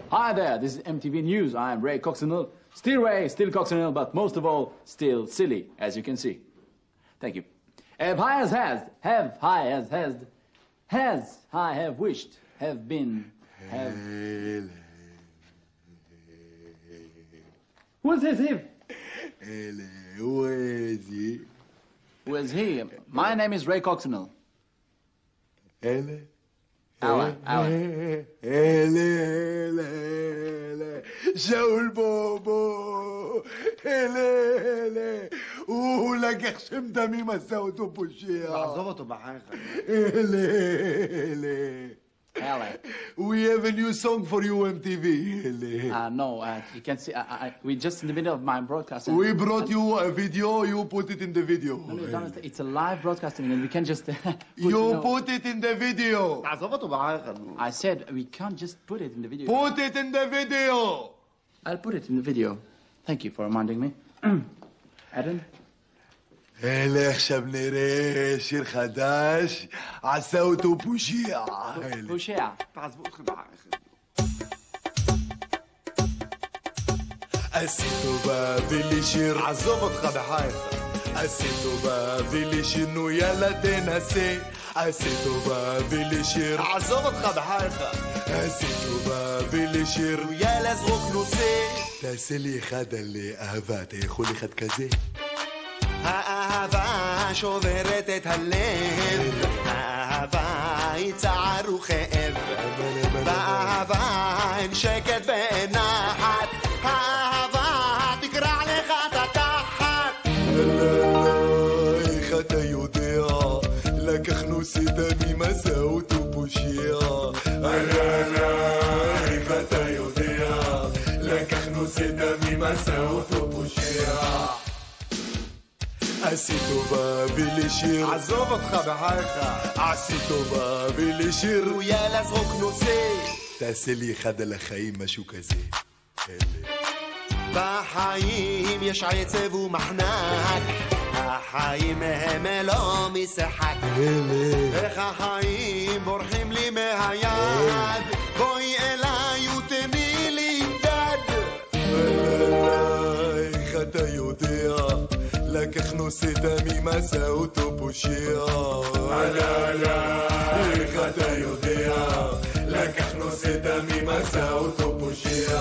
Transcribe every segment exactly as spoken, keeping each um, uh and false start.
Hi there, this is M T V News. I am Ray Coccinelle. Still Ray, still Coccinelle, but most of all, still silly, as you can see. Thank you. Have high as has, have high as has, has I have wished, have been, have... Who's this him? Who is he? Who is he? My name is Ray Coccinelle. Ele? Alan, Alan. Ele, ele, ele. Shaul Bobo. Ele, ele. ولك خشم دمي مساوته بوشيا. عزوبته معاك. ele, ele. Alan. We have a new song for you, M T V. ele. Uh, no, uh, you can see, I, I, we're just in the middle of my broadcasting. We brought you a video, you put it in the video. No, no, you don't understand. It's a live broadcasting and we can't just... put, you you know, put it in the video. عزوبته معاك. I said we can't just put it in the video. Put it in the video. I'll put it in the video. Thank you for reminding me. Adam? اله עכשיו נראה שיר חדש, עשה אותו פושע. פושע. عزوبته معاك. עשיתו בבילי שיר, עזוב אותך בחייך. עשיתו בבילי שיר, נו יאללה תנסה. עשיתו בבילי שיר, עזוב אותך בחייך. עשיתו בבילי שיר, נו יאללה זרוק נושא. תעשה לי אחד על אהבה, אתה יכול אחד כזה? האהבה שוברת את הלב, האהבה היא צער וכאב, באהבה אין שקט ואין נחת, האהבה תקרע לך את התחת. איך אתה יודע, לקחנו סידה ממסע אותו פושע. איך אתה יודע, לקחנו סידה ממסע אותו פושע. עשיתו בבילי שיר, עזוב אותך בחייך. עשיתו בבילי שיר, נו יאללה זרוק נושא. תעשה לי אחד על החיים, משהו כזה. בחיים יש עצב ומחנק, החיים הם לא משחק. איך החיים בורחים לי מהיד, בואי אליי ותני לי דד. איך אתה יודע, לקחנו סידה ממסע אותו פושע. איך אתה יודע, לקחנו סידה ממסע אותו פושע.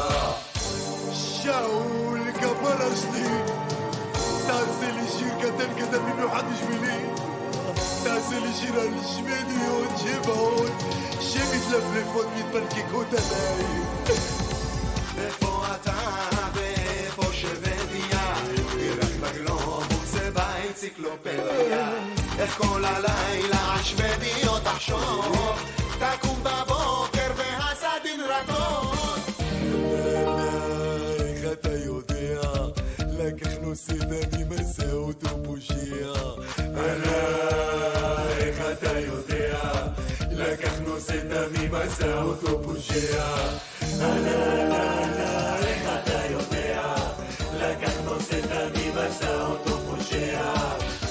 שאול כפרה שלי, תעשה לי שיר קטן קטן במיוחד בשבילי. תעשה לי שיר על שמדיות שבעות שמתלפלפות מתפנקקות עליי. איפה אתה ואיפה שבדיה, ירח בגלובוס באנציקלופדיה. איך כל הלילה השבדיות תחשוב, תקום בבוקר והסדין רטוב. איך אתה יודע, לקחנו סידה ממסע אותו פושע. איך אתה יודע, לקחנו סידה ממסע אותו פושע. איך אתה יודע, לקחנו סידה ממסע אותו פושע.